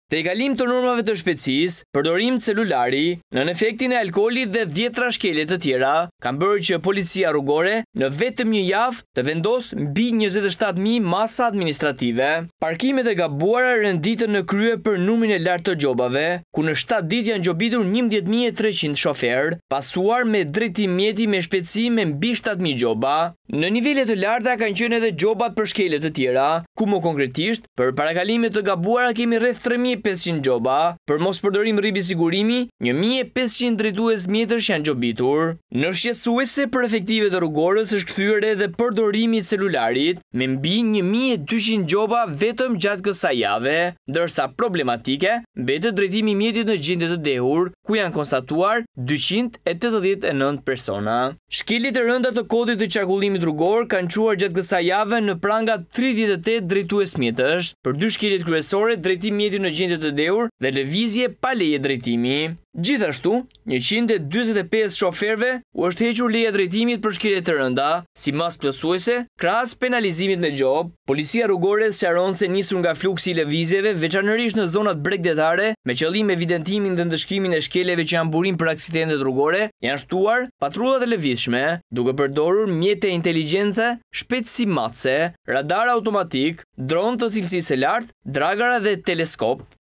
Te kalim të normave të shpejtësisë, përdorim celulari, nën efektin e alkoolit dhe 10 trashkele të tjera, kanë bërë që policia rrugore në vetëm një javë të vendos mbi 27.000 masa administrative. Parkimet e gabuara renditën në krye për numrin e lartë të gjobave, ku në 7 ditë janë gjobitur 11.300 shoferë, pasuar me drejtim mjeti me shpejtësi me mbi 7.000 gjoba. Në nivele të larta kanë qenë edhe gjobat për shkele të tjera, ku më konkretisht, për parakalimet të gabuara kemi rreth 3.500 gjoba, për mos përdorim rribi sigurimi, 1.500 drejtues mjetësh janë gjobitur. Në shqetësuese për efektive të rrugorës është kthyer edhe përdorimi i celularit, me mbi 1.200 gjoba vetëm gjatë kësaj jave, ndërsa problematike mbetet drejtimi i mjetit në gjendje të dehur, ku janë konstatuar 289 persona. Shkeljet e rënda të kodit të qarkullimit rrugor kanë quar gjatë kësaj jave në pranga 38 drejtues mjetësh, për 2 shkeljet kryesore, drejtim mjeti në gjendje të dehur dhe lëvizje pa leje drejtimi. Gjithashtu, 145 shoferëve u është hequr leja drejtimit për shkeljet të rënda, si mas plotësuese, krahas penalizimit në gjob. Policia rrugore sqaron se nisur nga fluksi i lëvizjeve, veçanërisht në zonat bregdetare, me qëllim evidentimin dhe ndëshkimin e shkeljeve që janë burim për aksidentet rrugore, janë shtuar patrullat e lëvizshme, duke përdorur mjete inteligjente, shpejtësi matse, radar automatik, dron të cilësisë së lartë, dragara dhe teleskop.